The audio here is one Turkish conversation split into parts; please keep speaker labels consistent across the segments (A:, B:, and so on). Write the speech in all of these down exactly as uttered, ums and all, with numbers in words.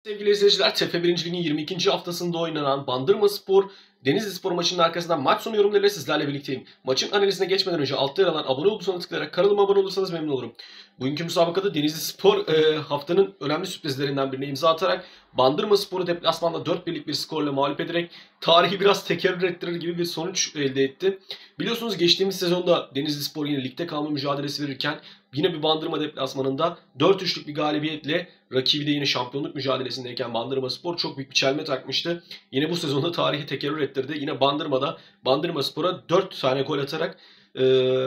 A: Sevgili izleyiciler, T F bir. Lig'in yirmi ikinci haftasında oynanan Bandırmaspor Denizlispor maçının arkasından maç sonu yorumlarıyla sizlerle birlikteyim. Maçın analizine geçmeden önce altta yer alan abone ol butonuna tıklayarak kanalıma abone olursanız memnun olurum. Bugünkü müsabakada Denizlispor e, haftanın önemli sürprizlerinden birine imza atarak Bandırmaspor'u deplasmanda dört birlik bir skorla mağlup ederek tarihi biraz tekerrür ettirir gibi bir sonuç elde etti. Biliyorsunuz geçtiğimiz sezonda Denizlispor yine ligde kalma mücadelesi verirken yine bir Bandırma deplasmanında dört üçlük bir galibiyetle rakibi de yine şampiyonluk mücadelesindeyken Bandırmaspor çok büyük bir çelme takmıştı. Yine bu sezonda tarihi tekerrür ettirdi. Yine Bandırma'da Bandırmaspor'a dört tane gol atarak e,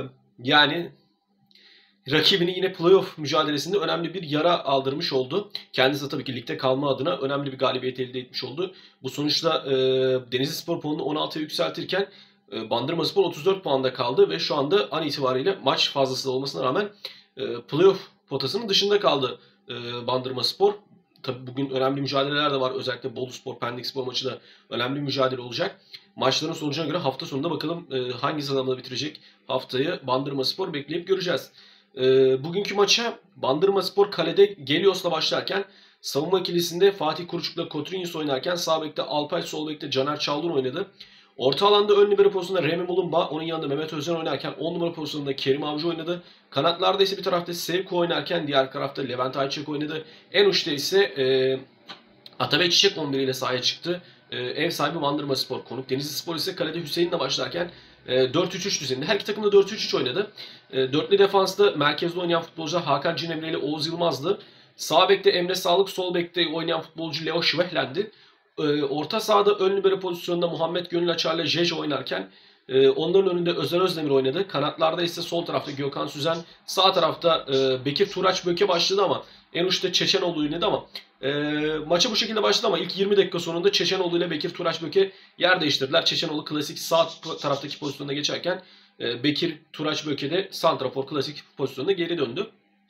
A: yani rakibini yine playoff mücadelesinde önemli bir yara aldırmış oldu. Kendisi de tabii ki ligde kalma adına önemli bir galibiyet elde etmiş oldu. Bu sonuçta e, Denizlispor puanını on altıya yükseltirken e, Bandırmaspor otuz dört puanda kaldı ve şu anda an itibariyle maç fazlası olmasına rağmen e, playoff potasının dışında kaldı e, Bandırmaspor. Tabii bugün önemli mücadeleler de var. Özellikle Boluspor, Pendikspor maçı da önemli bir mücadele olacak. Maçların sonucuna göre hafta sonunda bakalım e, hangi sıralama bitirecek haftayı Bandırmaspor bekleyip göreceğiz. E, bugünkü maça Bandırmaspor kalede Gelios'la başlarken savunma ikilisinde Fatih Kuruçuk'la Kotrinus oynarken sağ bekte Alpay, sol bekte Caner Çaldun oynadı. Orta alanda ön libero pozisyonunda Remi Mulumba, onun yanında Mehmet Özcan oynarken on numara pozisyonunda Kerim Avcı oynadı. Kanatlarda ise bir tarafta Sevko oynarken diğer tarafta Levent Ayçek oynadı. En uçta ise e, Atabey Çiçek on bir ile sahaya çıktı. E, ev sahibi Bandırmaspor, konuk Denizlispor ise kalede Hüseyin'le başlarken e, dört üç üç düzeninde. Her iki takım da dört üç üç oynadı. E, dörtlü defansta merkezde oynayan futbolcular Hakan Cinemre ile Oğuz Yılmaz'dı. Sağ bekte Emre Sağlık, sol bekte oynayan futbolcu Leo Şvehlen'di. Orta sahada ön libero pozisyonunda Muhammed Gönül Açar ile Jeje oynarken onların önünde Özer Özdemir oynadı. Kanatlarda ise sol tarafta Gökhan Süzen, sağ tarafta Bekir Turaç Böke başladı ama en uçta Çeçenoğlu oynadı ama e, maça bu şekilde başladı ama ilk yirmi dakika sonunda Çeçenoğlu ile Bekir Turaç Böke yer değiştirdiler. Çeçenoğlu klasik sağ taraftaki pozisyonda geçerken e, Bekir Turaç Böke de santrafor klasik pozisyonda geri döndü.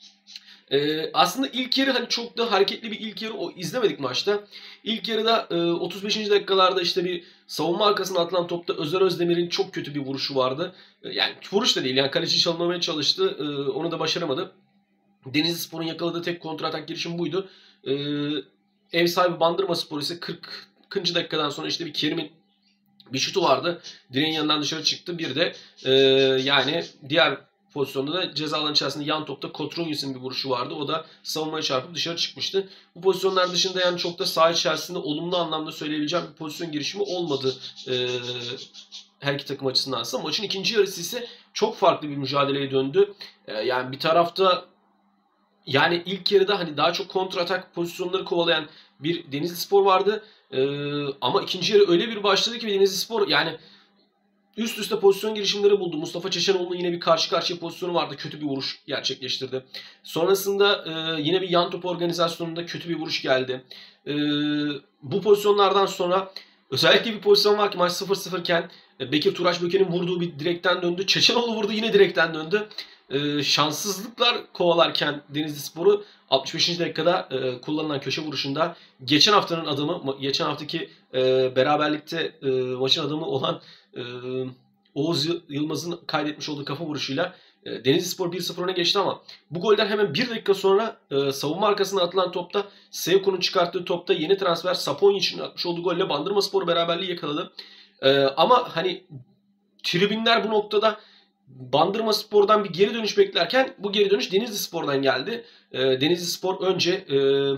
A: Ee, aslında ilk yarı hani çok da hareketli bir ilk yarı o izlemedik maçta. İlk yarıda e, otuz beşinci dakikalarda işte bir savunma arkasına atılan topta Özer Özdemir'in çok kötü bir vuruşu vardı. E, yani vuruş da değil, yani kaleci çalınmamaya çalıştı. E, onu da başaramadı. Denizlispor'un yakaladığı tek kontratak girişim buydu. E, ev sahibi Bandırmaspor ise kırkıncı dakikadan sonra işte bir Kerim'in bir şutu vardı. Direğin yanından dışarı çıktı. Bir de e, yani diğer pozisyonda da ceza alanı içerisinde yan topta Kotrunyus'un bir vuruşu vardı. O da savunmaya çarpıp dışarı çıkmıştı. Bu pozisyonlar dışında yani çok da saha içerisinde olumlu anlamda söyleyebileceğim bir pozisyon girişimi olmadı e, her iki takım açısından. Maçın ikinci yarısı ise çok farklı bir mücadeleye döndü. E, yani bir tarafta yani ilk yarıda hani daha çok kontratak pozisyonları kovalayan bir Denizlispor vardı. E, ama ikinci yarı öyle bir başladı ki Denizlispor yani üst üste pozisyon girişimleri buldu. Mustafa Çeşenoğlu'nun yine bir karşı karşıya pozisyonu vardı. Kötü bir vuruş gerçekleştirdi. Sonrasında e, yine bir yan top organizasyonunda kötü bir vuruş geldi. E, bu pozisyonlardan sonra özellikle bir pozisyon var ki maç sıfır sıfır iken e, Bekir Turaç Böke'nin vurduğu bir direkten döndü. Çeçenoğlu vurdu, yine direkten döndü. E, şanssızlıklar kovalarken Denizlispor'u altmış beşinci dakikada e, kullanılan köşe vuruşunda geçen haftanın adamı, geçen haftaki e, beraberlikte e, maçın adamı olan e, Oğuz Yılmaz'ın kaydetmiş olduğu kafa vuruşuyla e, Denizlispor bir sıfır öne geçti ama bu golden hemen bir dakika sonra e, savunma arkasına atılan topta Sevko'nun çıkarttığı topta yeni transfer Saponyic'in atmış olduğu golle Bandırmaspor beraberliği yakaladı. E, ama hani tribünler bu noktada Bandırmaspor'dan bir geri dönüş beklerken bu geri dönüş Denizlispor'dan geldi. E, Denizlispor önce e,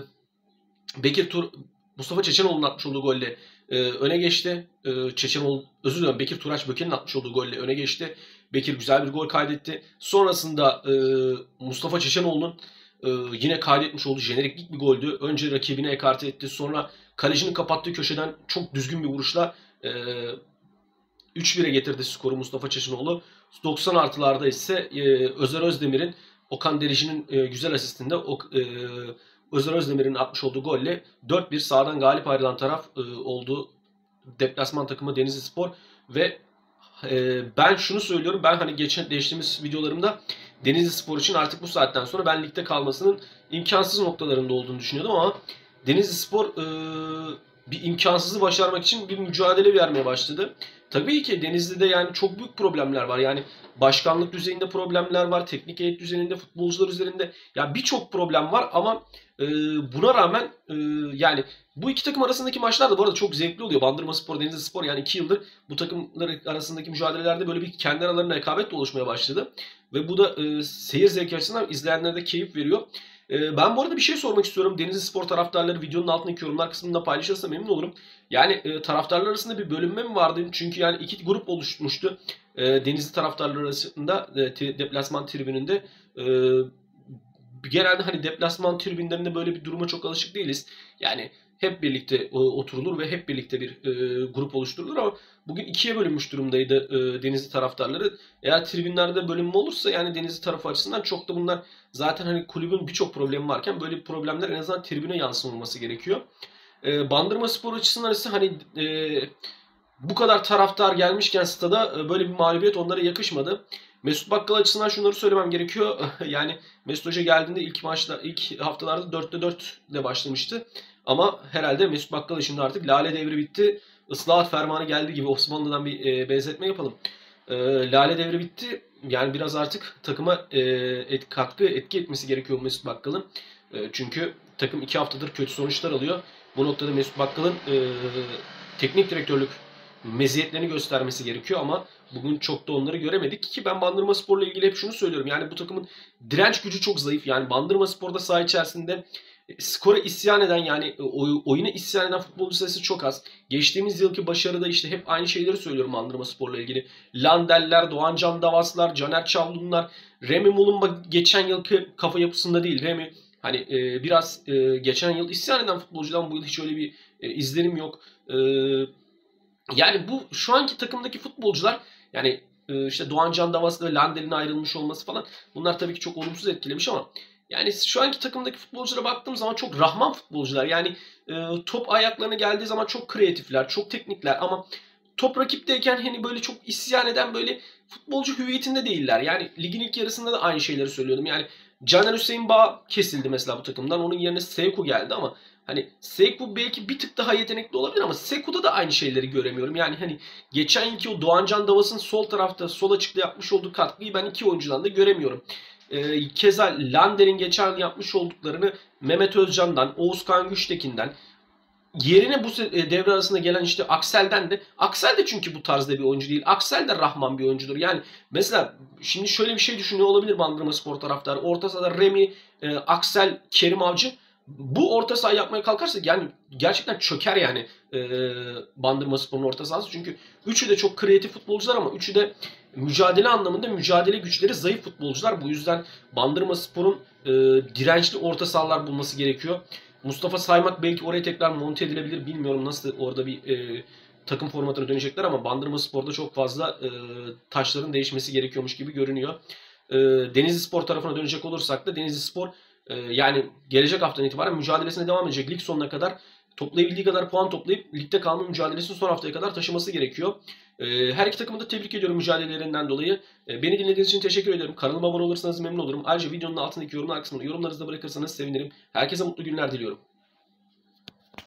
A: Bekir Tur Mustafa Çeçenoğlu'nun atmış olduğu golle e, öne geçti. E, Çeçenoğlu, özür dilerim, Bekir Turaç Böke'nin atmış olduğu golle öne geçti. Bekir güzel bir gol kaydetti. Sonrasında e, Mustafa Çeçenoğlu'nun e, yine kaydetmiş olduğu jeneriklik bir goldü. Önce rakibine ekarte etti. Sonra kalecinin kapattığı köşeden çok düzgün bir vuruşla e, üç bire getirdi skoru Mustafa Çeçenoğlu. doksan artılarda ise e, Özer Özdemir'in, Okan Derici'nin e, güzel asistinde o, e, Özer Özdemir'in atmış olduğu golle dört bir sağdan galip ayrılan taraf e, oldu deplasman takımı Denizlispor ve e, ben şunu söylüyorum, ben hani geçen değiştiğimiz videolarımda Denizlispor için artık bu saatten sonra ben ligde kalmasının imkansız noktalarında olduğunu düşünüyordum ama Denizlispor e, bir imkansızı başarmak için bir mücadele vermeye başladı. Tabii ki Denizli'de yani çok büyük problemler var. Yani başkanlık düzeyinde problemler var, teknik heyet düzeyinde, futbolcular üzerinde ya birçok problem var ama e, buna rağmen e, yani bu iki takım arasındaki maçlar da bu arada çok zevkli oluyor. Bandırmaspor, Denizlispor yani iki yıldır bu takımlar arasındaki mücadelelerde böyle bir kendi aralarında rekabet de oluşmaya başladı. Ve bu da e, seyir zevki açısından izleyenlere de keyif veriyor. E, ben bu arada bir şey sormak istiyorum. Denizlispor taraftarları videonun altındaki yorumlar kısmında paylaşırsa memnun olurum. Yani e, taraftarlar arasında bir bölünme mi vardı? Çünkü yani iki grup oluşmuştu. E, Denizli taraftarları arasında e, deplasman tribününde. E, genelde hani deplasman tribünlerinde böyle bir duruma çok alışık değiliz. Yani hep birlikte e, oturulur ve hep birlikte bir e, grup oluşturulur ama bugün ikiye bölünmüş durumdaydı e, Denizli taraftarları. Eğer tribünlerde bölünme olursa yani Denizli tarafı açısından çok da bunlar zaten hani kulübün birçok problemi varken böyle bir problemler en azından tribüne yansımaması gerekiyor. E, Bandırmaspor açısından ise hani e, bu kadar taraftar gelmişken stada e, böyle bir mağlubiyet onlara yakışmadı. Mesut Bakkal açısından şunları söylemem gerekiyor. Yani Mesut Hoca geldiğinde ilk maçta, ilk haftalarda dörtte dört ile başlamıştı. Ama herhalde Mesut Bakkal şimdi artık Lale devri bitti. Islahat fermanı geldi gibi Osmanlı'dan bir e, benzetme yapalım. E, Lale devri bitti. Yani biraz artık takıma e, et, katkı, etki etmesi gerekiyor Mesut Bakkal'ın. E, çünkü takım iki haftadır kötü sonuçlar alıyor. Bu noktada Mesut Bakkal'ın e, teknik direktörlük meziyetlerini göstermesi gerekiyor ama bugün çok da onları göremedik ki ben Bandırmaspor'la ilgili hep şunu söylüyorum. Yani bu takımın direnç gücü çok zayıf. Yani Bandırmaspor'da saha içerisinde skora isyan eden yani oyuna isyan eden futbolcu sayısı çok az. Geçtiğimiz yılki başarıda işte hep aynı şeyleri söylüyorum Bandırmaspor'la ilgili. Landeller, Doğancan Davaslar, Caner Çavlunlar, Remy Mulumba geçen yılki kafa yapısında değil. Remy hani e, biraz e, geçen yıl isyan eden futbolcudan bu yıl hiç öyle bir e, izlenim yok. E, Yani bu şu anki takımdaki futbolcular yani e, işte Doğancan Davas'la ve Landel'in ayrılmış olması falan bunlar tabii ki çok olumsuz etkilemiş ama yani şu anki takımdaki futbolculara baktığım zaman çok Rahman futbolcular. Yani e, top ayaklarına geldiği zaman çok kreatifler, çok teknikler ama top rakipteyken hani böyle çok isyan eden böyle futbolcu hüviyetinde değiller. Yani ligin ilk yarısında da aynı şeyleri söylüyordum. Yani Caner Hüseyin Bağ kesildi mesela bu takımdan. Onun yerine Seyku geldi ama hani Seyku belki bir tık daha yetenekli olabilir ama Seku'da da aynı şeyleri göremiyorum. Yani hani geçen yılki o Doğancan Davas'ın sol tarafta sol açıkta yapmış olduğu katkıyı ben iki oyuncudan da göremiyorum. Ee, keza Lander'in geçen yıl yapmış olduklarını Mehmet Özcan'dan, Oğuzkan Güçtekin'den yerine bu devre arasında gelen işte Aksel'den de Aksel de çünkü bu tarzda bir oyuncu değil. Aksel de Rahman bir oyuncudur. Yani mesela şimdi şöyle bir şey düşünüyor olabilir Bandırmaspor taraftarı. Orta sahada Remy, e, Aksel, Kerim Avcı bu orta saha yapmaya kalkarsa yani gerçekten çöker yani e, Bandırmaspor'un orta sahası. Çünkü üçü de çok kreatif futbolcular ama üçü de mücadele anlamında mücadele güçleri zayıf futbolcular. Bu yüzden Bandırmaspor'un e, dirençli orta sahalar bulması gerekiyor. Mustafa Saymak belki oraya tekrar monte edilebilir. Bilmiyorum nasıl orada bir e, takım formatına dönecekler ama Bandırmaspor'da çok fazla e, taşların değişmesi gerekiyormuş gibi görünüyor. E, Denizlispor tarafına dönecek olursak da Denizlispor e, yani gelecek haftadan itibaren mücadelesine devam edecek. Lig sonuna kadar toplayabildiği kadar puan toplayıp ligde kalma mücadelesini son haftaya kadar taşıması gerekiyor. E, her iki takımı da tebrik ediyorum mücadelelerinden dolayı. E, beni dinlediğiniz için teşekkür ederim. Kanalıma abone olursanız memnun olurum. Ayrıca videonun altındaki yorumlar kısmına yorumlarınızı da bırakırsanız sevinirim. Herkese mutlu günler diliyorum.